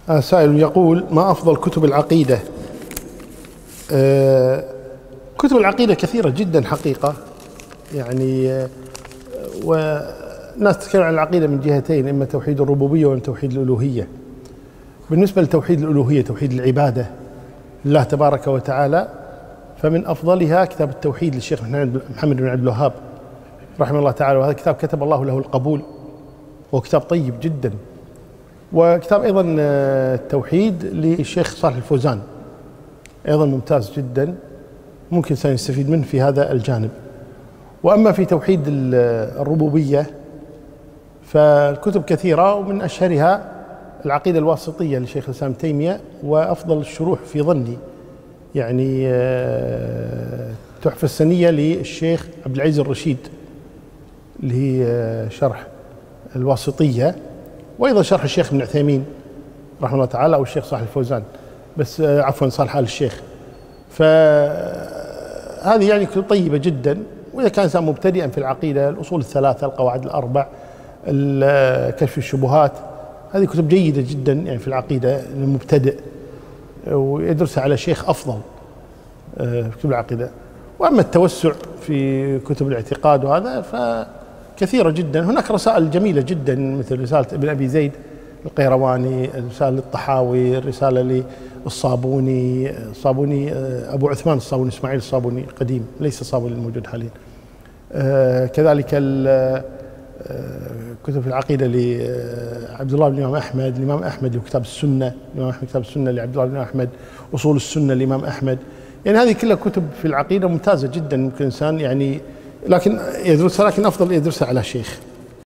سائل يقول: ما أفضل كتب العقيدة؟ كتب العقيدة كثيرة جدا حقيقة، يعني والناس تتكلم عن العقيدة من جهتين، إما توحيد الربوبية وإما توحيد الألوهية. بالنسبة لتوحيد الألوهية، توحيد العبادة لله تبارك وتعالى، فمن أفضلها كتاب التوحيد للشيخ محمد بن عبد الوهاب رحمه الله تعالى، وهذا كتاب كتب الله له القبول، وكتاب طيب جدا. وكتاب أيضا التوحيد للشيخ صالح الفوزان أيضا ممتاز جدا، ممكن سنستفيد منه في هذا الجانب. وأما في توحيد الربوبية فالكتب كثيرة، ومن أشهرها العقيدة الواسطية لشيخ الإسلام ابن تيمية، وأفضل الشروح في ظني يعني تحفة السنية للشيخ عبد العزيز الرشيد اللي هي شرح الواسطية، وأيضا شرح الشيخ ابن عثيمين رحمه الله تعالى، أو الشيخ صالح الفوزان، بس عفوا صالح آل الشيخ. فهذه يعني كتب طيبة جدا. وإذا كان إنسان مبتدئا في العقيدة، الأصول الثلاثة، القواعد الأربع، كشف الشبهات، هذه كتب جيدة جدا يعني في العقيدة للمبتدئ، ويدرسها على شيخ أفضل في كتب العقيدة. وأما التوسع في كتب الاعتقاد وهذا فكثيرة جدا. هناك رسائل جميلة جدا مثل رسالة ابن أبي زيد القيرواني، رسالة للطحاوي، رسالة للصابوني، أبو عثمان الصابوني، إسماعيل الصابوني قديم، ليس الصابوني الموجود حاليا. كذلك كتب في العقيدة لعبد الله بن الإمام أحمد، الإمام أحمد وكتاب السنة، الإمام أحمد كتاب السنة لعبد الله بن أحمد، أصول السنة الإمام أحمد. يعني هذه كلها كتب في العقيدة ممتازة جدا، ممكن إنسان يعني لكن يدرسها، لكن أفضل يدرسها على شيخ.